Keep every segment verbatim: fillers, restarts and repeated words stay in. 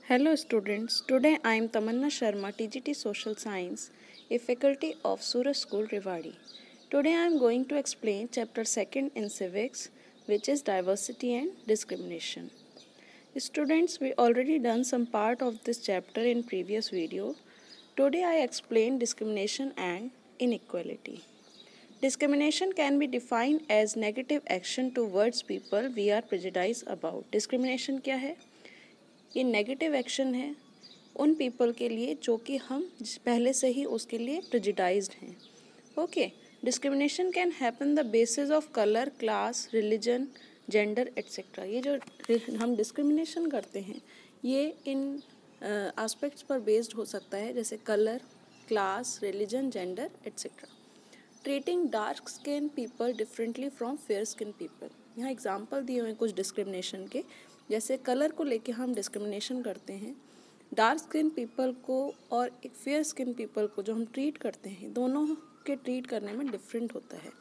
Hello students, today I am Tamanna Sharma, T G T Social Science, a faculty of Suraj School, Rewari. Today I am going to explain chapter second in civics, which is diversity and discrimination. Students, we already done some part of this chapter in previous video. Today I explain discrimination and inequality. Discrimination can be defined as negative action towards people we are prejudiced about. Discrimination क्या है? ये negative action है उन people के लिए जो कि हम पहले से ही उसके लिए प्रेजुडाइज्ड हैं. Okay, discrimination can happen the basis of colour, class, religion, gender etcetera. ये जो हम डिस्क्रिमिनेशन करते हैं ये इन एस्पेक्ट्स uh, पर बेस्ड हो सकता है, जैसे colour, class, religion, gender etcetera. Treating dark skin people differently from fair skin people. यहाँ एग्जांपल दिए हुए हैं कुछ डिस्क्रिमिनेशन के, जैसे कलर को लेके हम डिस्क्रिमिनेशन करते हैं. डार्क स्किन पीपल को और एक फेयर स्किन पीपल को जो हम ट्रीट करते हैं, दोनों के ट्रीट करने में डिफरेंट होता है.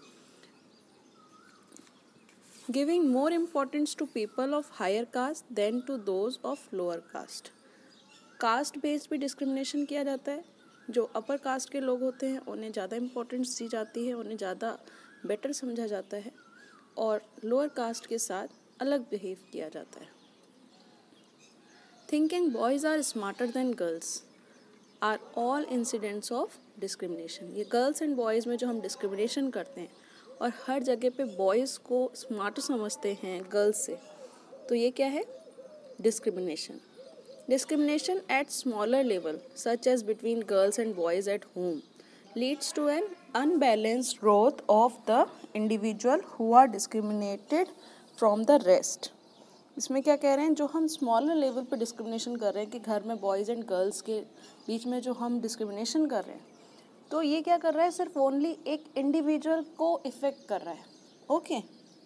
Giving more importance to people of higher caste than to those of lower caste. Caste based भी डिस्क्रिमिनेशन किया जाता है. जो अपर कास्ट के लोग होते हैं उन्हें ज़्यादा इम्पोर्टेंस दी जाती है, उन्हें ज़्यादा बेटर समझा जाता है, और लोअर कास्ट के साथ अलग बिहेव किया जाता है. Thinking boys are smarter than girls are all incidents of discrimination. ये गर्ल्स एंड बॉयज़ में जो हम डिस्क्रिमिनेशन करते हैं और हर जगह पे बॉयज़ को स्मार्टर समझते हैं गर्ल्स से, तो ये क्या है? Discrimination. Discrimination at smaller level, such as between girls and boys at home, leads to an unbalanced growth of the individual who are discriminated from the rest. इसमें क्या कह रहे हैं? जो हम स्मॉलर लेवल पे डिस्क्रिमिनेशन कर रहे हैं कि घर में बॉयज़ एंड गर्ल्स के बीच में जो हम डिस्क्रिमिनेशन कर रहे हैं, तो ये क्या कर रहा है? सिर्फ ओनली एक इंडिविजुअल को इफेक्ट कर रहा है. Okay,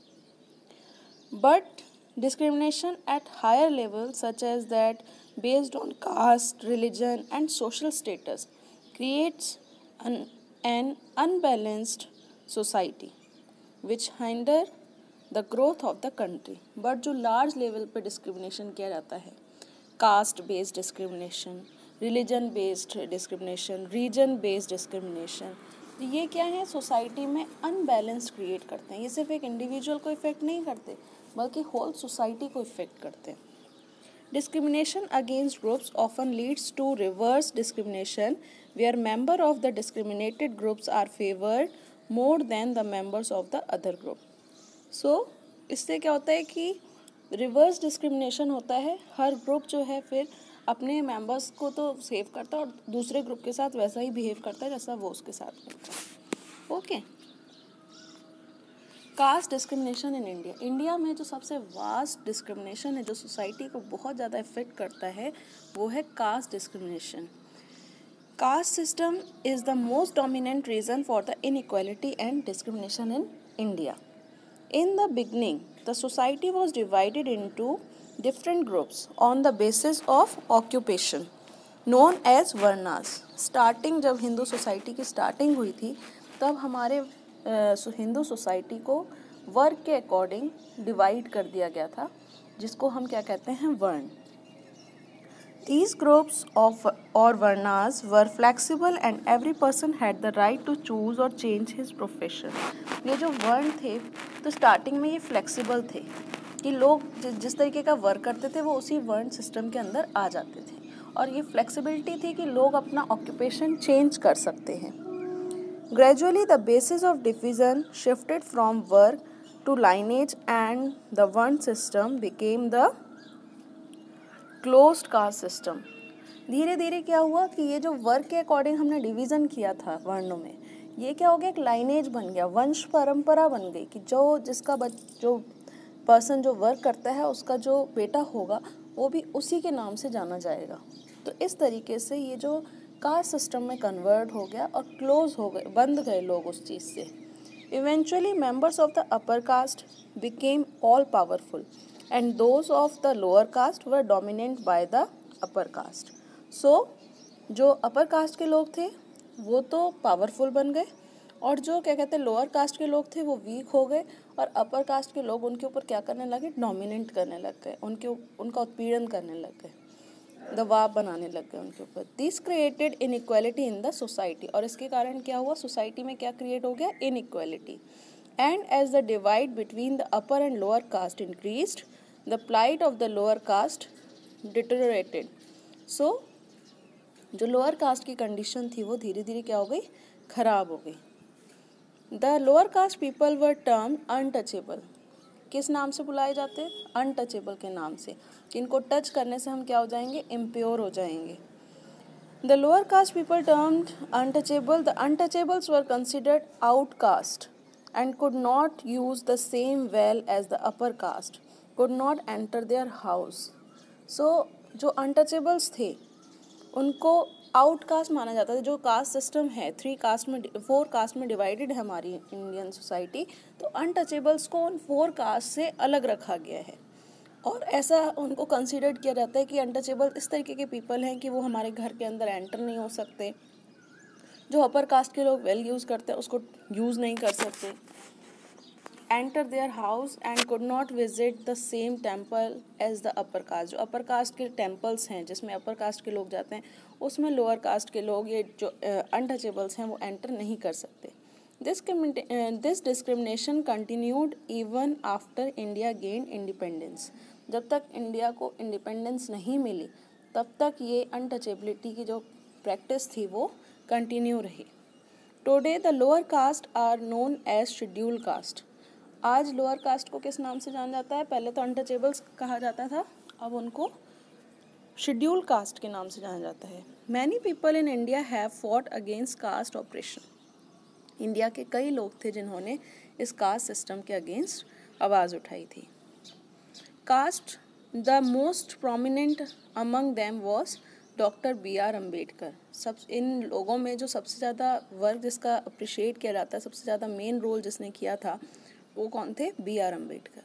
but discrimination at higher levels, such as that based on caste, religion and social status, creates an, an unbalanced society which hinder the growth of the country. But जो large level पे discrimination किया जाता है, caste based discrimination, religion based discrimination, region based discrimination, तो ये क्या है? Society में अनबैलेंस क्रिएट करते हैं. ये सिर्फ एक इंडिविजुअल को इफेक्ट नहीं करते बल्कि होल सोसाइटी को इफेक्ट करते हैं. Discrimination against groups often leads to reverse discrimination where member of the discriminated groups are favoured more than the members of the other group. So इससे क्या होता है कि रिवर्स डिस्क्रिमिनेशन होता है. हर ग्रुप जो है फिर अपने मेंबर्स को तो सेव करता है और दूसरे ग्रुप के साथ वैसा ही बिहेव करता है जैसा वो उसके साथ करता है. Okay, caste discrimination in India. India में जो सबसे वास्ट डिस्क्रिमिनेशन है, जो सोसाइटी को बहुत ज़्यादा इफेक्ट करता है, वो है caste discrimination. Caste system is the most dominant reason for the inequality and discrimination in India. In the beginning, the society was divided into different groups on the basis of occupation, known as varnas. Starting जब Hindu society की starting हुई थी, तब हमारे Hindu society को वर्ग के according divide कर दिया गया था, जिसको हम क्या कहते हैं? वर्ण. These groups of or varnas were flexible and every person had the right to choose or change his profession. ये जो वर्ण थे तो स्टार्टिंग में ये फ्लेक्सिबल थे कि लोग जिस तरीके का वर्क करते थे वो उसी वर्ण सिस्टम के अंदर आ जाते थे, और ये फ्लेक्सिबिलिटी थी कि लोग अपना ऑक्यूपेशन चेंज कर सकते हैं. Gradually the basis of division shifted from work to lineage and the Varn system became the closed caste system. धीरे धीरे क्या हुआ कि ये जो वर्क के अकॉर्डिंग हमने डिवीज़न किया था वर्णों में, ये क्या हो गया? एक लाइनेज बन गया, वंश परंपरा बन गई कि जो जिसका बच जो पर्सन जो वर्क करता है उसका जो बेटा होगा वो भी उसी के नाम से जाना जाएगा. तो इस तरीके से ये जो कास्ट सिस्टम में कन्वर्ट हो गया और क्लोज हो गए, बंद गए लोग उस चीज़ से. Eventually members of the upper caste became all powerful and those of the lower caste were dominate by the upper caste. So जो अपर कास्ट के लोग थे वो तो पावरफुल बन गए, और जो क्या कहते हैं लोअर कास्ट के लोग थे वो वीक हो गए, और अपर कास्ट के लोग उनके ऊपर क्या करने लगे? डोमिनेट करने लग गए, उनके उनका उत्पीड़न करने लग गए. दबाव बनाने लग गए उनके ऊपर। This created inequality in the society, और इसके कारण क्या हुआ, सोसाइटी में क्या क्रिएट हो गया, inequality. And as the divide between the upper and lower caste increased, the plight of the lower caste deteriorated. So जो लोअर कास्ट की कंडीशन थी वो धीरे धीरे क्या हो गई, खराब हो गई। The lower caste people were term untouchable. किस नाम से बुलाए जाते हैं, अनटचेबल के नाम से, जिनको टच करने से हम क्या हो जाएंगे, इम्प्योर हो जाएंगे। The lower caste people termed untouchable, the untouchables were considered outcaste and could not use the same well as the upper caste, could not enter their house. So जो अनटचेबल्स थे उनको आउटकास्ट माना जाता है। जो caste system है, three caste में, four caste में डिवाइडेड है हमारी इंडियन सोसाइटी, तो अनटचेबल्स को उन फोर कास्ट से अलग रखा गया है, और ऐसा उनको कंसीडर किया जाता है कि अनटचेबल इस तरीके के पीपल हैं कि वो हमारे घर के अंदर एंटर नहीं हो सकते। जो अपर कास्ट के लोग वेल यूज़ करते हैं उसको यूज़ नहीं कर सकते। Enter their house and could not visit the same temple as the upper caste. जो अपर कास्ट के टेम्पल्स हैं जिसमें अपर कास्ट के लोग जाते हैं, उसमें लोअर कास्ट के लोग, ये जो अनटचेबल्स हैं, वो एंटर नहीं कर सकते। This this discrimination continued even after India gain independence. जब तक इंडिया को इंडिपेंडेंस नहीं मिली तब तक ये अनटचेबिलिटी की जो प्रैक्टिस थी वो कंटिन्यू रही। Today the lower caste are known as schedule caste. आज लोअर कास्ट को किस नाम से जाना जाता है, पहले तो अनटचेबल्स कहा जाता था, अब उनको शेड्यूल कास्ट के नाम से जाना जाता है। Many people in India have fought against caste oppression. India के कई लोग थे जिन्होंने इस कास्ट सिस्टम के अगेंस्ट आवाज़ उठाई थी। Caste the most prominent among them was doctor B R Ambedkar. सब इन लोगों में जो सबसे ज़्यादा वर्क जिसका अप्रिशिएट किया जाता है, सबसे ज़्यादा मेन रोल जिसने किया था, वो कौन थे, B R Ambedkar.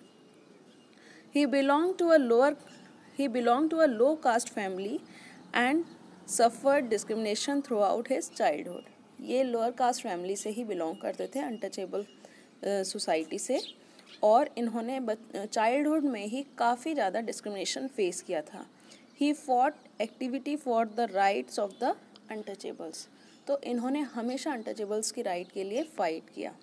He belong to a lower he belong to a low caste family and suffered discrimination throughout his childhood. ये लोअर कास्ट फैमिली से ही बिलोंग करते थे, अनटचेबल सोसाइटी से, और इन्होंने चाइल्डहुड में ही काफ़ी ज़्यादा डिस्क्रिमिनेशन फेस किया था। He fought activity for the rights of the untouchables. तो इन्होंने हमेशा अनटचेबल्स की राइट के लिए फाइट किया।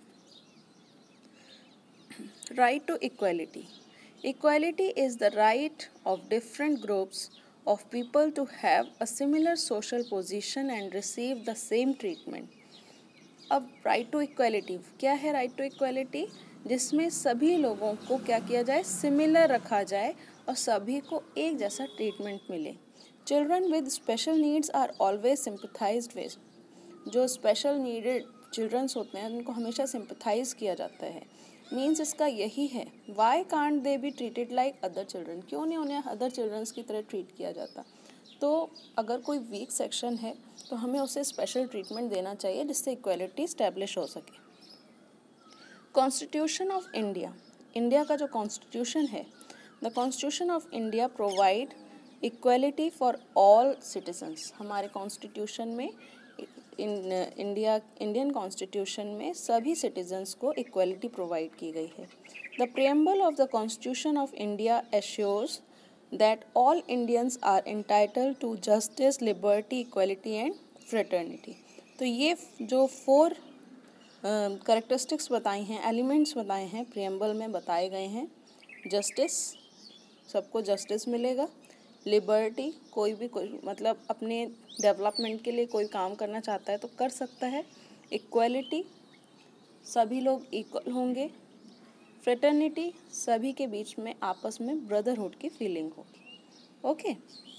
Right to equality. Equality is the right of different groups of people to have a similar social position and receive the same treatment. अब right to equality क्या है? right to equality जिसमें सभी लोगों को क्या किया जाए, सिमिलर रखा जाए और सभी को एक जैसा ट्रीटमेंट मिले। Children with special needs are always sympathized with. जो स्पेशल नीडेड चिल्ड्रंस होते हैं उनको हमेशा सिंपथाइज किया जाता है। मीन्स इसका यही है, why can't they be treated like other children. क्यों नहीं उन्हें अदर चिल्ड्रंस की तरह ट्रीट किया जाता। तो अगर कोई वीक सेक्शन है तो हमें उसे स्पेशल ट्रीटमेंट देना चाहिए जिससे इक्वलिटी स्टैब्लिश हो सके। Constitution of India. इंडिया का जो कॉन्स्टिट्यूशन है, the constitution of India provide equality for all citizens. हमारे कॉन्स्टिट्यूशन में इन इंडिया इंडियन कॉन्स्टिट्यूशन में सभी सिटीजन्स को इक्वलिटी प्रोवाइड की गई है। The preamble of the constitution of India assures that all Indians are entitled to justice, liberty, equality and fraternity. तो ये जो फोर करेक्टरिस्टिक्स uh, बताई हैं, एलिमेंट्स बताए हैं, प्रियम्बल में बताए गए हैं। जस्टिस, सबको जस्टिस मिलेगा। लिबर्टी, कोई भी कोई मतलब अपने डेवलपमेंट के लिए कोई काम करना चाहता है तो कर सकता है। इक्वलिटी, सभी लोग इक्वल होंगे। फ्रेटर्निटी, सभी के बीच में आपस में ब्रदरहुड की फीलिंग होगी। Okay.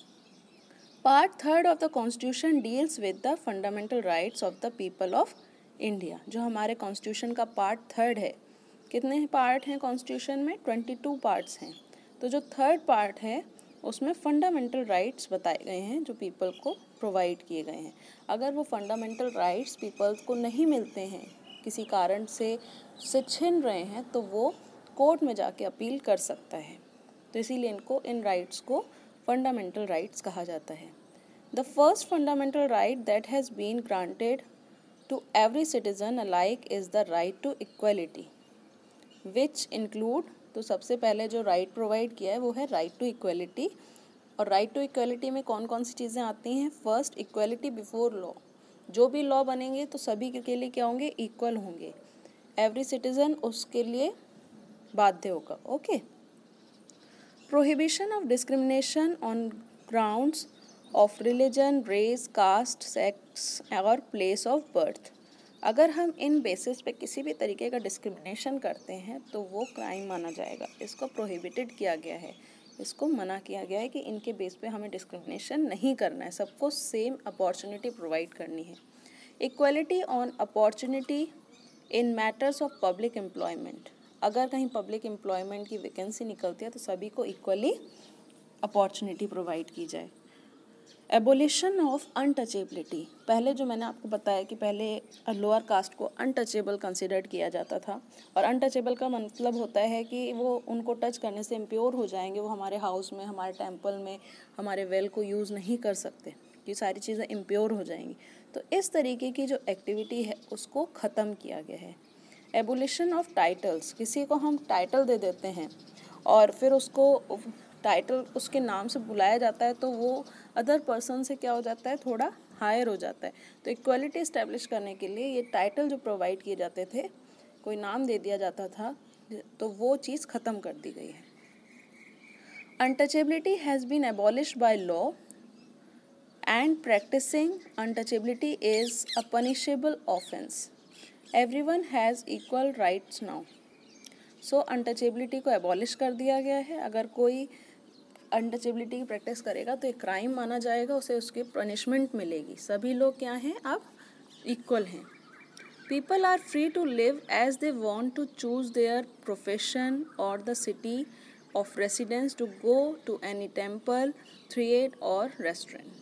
Part third of the constitution deals with the fundamental rights of the people of India. जो हमारे कॉन्स्टिट्यूशन का पार्ट थर्ड है, कितने पार्ट हैं कॉन्स्टिट्यूशन में? ट्वेंटी टू पार्ट्स हैं। तो जो थर्ड पार्ट है उसमें फंडामेंटल राइट्स बताए गए हैं जो पीपल को प्रोवाइड किए गए हैं। अगर वो फंडामेंटल राइट्स पीपल को नहीं मिलते हैं, किसी कारण से से छिन रहे हैं, तो वो कोर्ट में जाके अपील कर सकता है। तो इसीलिए इनको इन राइट्स को फंडामेंटल राइट्स कहा जाता है। The first fundamental right that has been granted to every citizen alike is the right to equality which include, तो सबसे पहले जो राइट प्रोवाइड किया है वो है राइट टू इक्वलिटी, और राइट टू इक्वलिटी में कौन कौन सी चीज़ें आती हैं? फर्स्ट, इक्वलिटी बिफोर लॉ, जो भी लॉ बनेंगे तो सभी के लिए क्या होंगे? इक्वल होंगे, एवरी सिटीजन उसके लिए बाध्य होगा। Okay. Prohibition of discrimination on grounds of religion, race, caste, sex और प्लेस ऑफ बर्थ। अगर हम इन बेसिस पे किसी भी तरीके का डिस्क्रिमिनेशन करते हैं तो वो क्राइम माना जाएगा। इसको प्रोहिबिटेड किया गया है, इसको मना किया गया है कि इनके बेस पे हमें डिस्क्रिमिनेशन नहीं करना है, सबको सेम अपॉर्चुनिटी प्रोवाइड करनी है। Equality on opportunity in matters of public employment. अगर कहीं पब्लिक एम्प्लॉयमेंट की वैकेंसी निकलती है तो सभी को इक्वली अपॉर्चुनिटी प्रोवाइड की जाए। Abolition of untouchability. पहले जो मैंने आपको बताया कि पहले लोअर कास्ट को अनटचेबल कंसिडर्ड किया जाता था, और अनटचेबल का मतलब होता है कि वो उनको टच करने से इम्प्योर हो जाएंगे, वो हमारे हाउस में, हमारे टेम्पल में, हमारे वेल को यूज़ नहीं कर सकते, ये सारी चीज़ें इम्प्योर हो जाएंगी। तो इस तरीके की जो एक्टिविटी है उसको ख़त्म किया गया है। Abolition of titles. किसी को हम टाइटल दे देते हैं और फिर उसको टाइटल उसके नाम से बुलाया जाता है तो वो अदर पर्सन से क्या हो जाता है? थोड़ा हायर हो जाता है। तो इक्वलिटी इस्टेब्लिश करने के लिए ये टाइटल जो प्रोवाइड किए जाते थे, कोई नाम दे दिया जाता था, तो वो चीज़ ख़त्म कर दी गई है। Untouchability has been abolished by law and practising untouchability is a punishable offence. Everyone has equal rights now. So untouchability को एबॉलिश कर दिया गया है। अगर कोई अनटचेबिलिटी की प्रैक्टिस करेगा तो एक क्राइम माना जाएगा, उसे उसकी पनिशमेंट मिलेगी। सभी लोग क्या हैं? अब इक्वल हैं। People are free to live as they want to choose their profession और the city of residence to go to any temple, theatre और रेस्टोरेंट।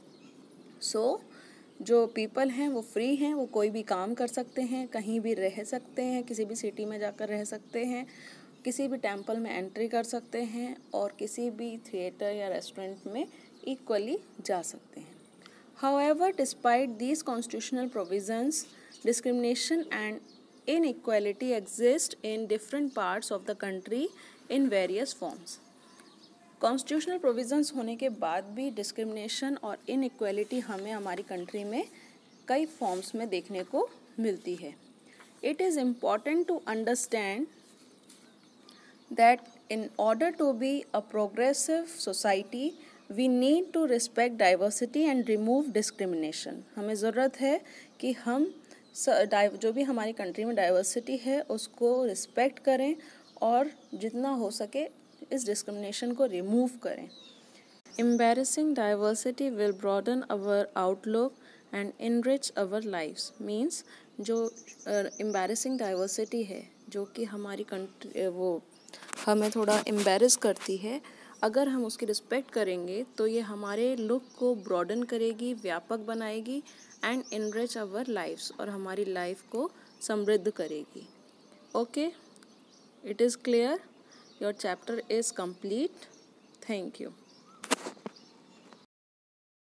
सो जो पीपल हैं वो फ्री हैं, वो कोई भी काम कर सकते हैं, कहीं भी रह सकते हैं, किसी भी सिटी में जाकर रह सकते हैं, किसी भी टेम्पल में एंट्री कर सकते हैं और किसी भी थिएटर या रेस्टोरेंट में इक्वली जा सकते हैं। However, despite these constitutional provisions, discrimination and inequality exist in different parts of the country in various forms. Constitutional provisions होने के बाद भी डिस्क्रिमिनेशन और इनइक्वालिटी हमें हमारी कंट्री में कई फॉर्म्स में देखने को मिलती है। It is important to understand that in order to be a progressive society we need to respect diversity and remove discrimination. हमें ज़रूरत है कि हम जो भी हमारी कंट्री में डाइवर्सिटी है उसको रिस्पेक्ट करें और जितना हो सके इस डिस्क्रिमिनेशन को रिमूव करें। Embracing diversity will broaden our outlook and enrich our lives. Means जो एम्बैरेसिंग डाइवर्सिटी है जो कि हमारी कंट्री वो हमें थोड़ा एम्बैरस करती है, अगर हम उसकी रिस्पेक्ट करेंगे तो ये हमारे लुक को ब्रॉडन करेगी, व्यापक बनाएगी एंड इनरिच आवर लाइव्स, और हमारी लाइफ को समृद्ध करेगी। Okay, it is clear, your chapter is complete. Thank you.